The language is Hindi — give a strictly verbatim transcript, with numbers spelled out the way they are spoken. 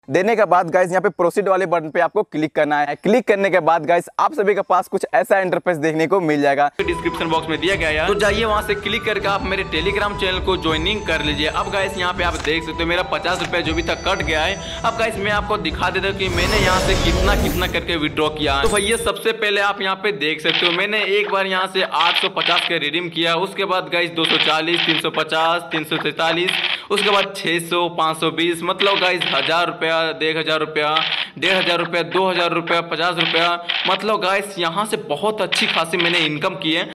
देने के बाद गाइस यहाँ पे प्रोसीड वाले बटन पे आपको क्लिक करना है। क्लिक करने के बाद गाइस आप सभी के पास कुछ ऐसा इंटरफेस देखने को मिल जाएगा, डिस्क्रिप्शन बॉक्स में दिया गया है। तो जाइए वहां से क्लिक करके आप मेरे टेलीग्राम चैनल को ज्वाइनिंग कर लीजिए। अब गाइस यहाँ पे आप देख सकते हो मेरा पचास रुपया जो भी था कट गया है। अब गाइस मैं आपको दिखा देता हूँ कि मैंने यहाँ से कितना कितना करके विड्रॉ किया। तो भैया सबसे पहले आप यहाँ पे देख सकते हो मैंने एक बार यहाँ से आठ सौ पचास का रिडीम किया। उसके बाद गाइस दो सौ चालीस, तीन सौ पचास, तीन सौ तैतालीस, उसके बाद छह सौ, पाँच सौ बीस, मतलब गाइस हजार रुपया, एक हजार रुपया, डेढ़ हजार रुपया, दो हजार रुपया, पचास रुपया, मतलब गाइस यहाँ से बहुत अच्छी खासी मैंने इनकम की है।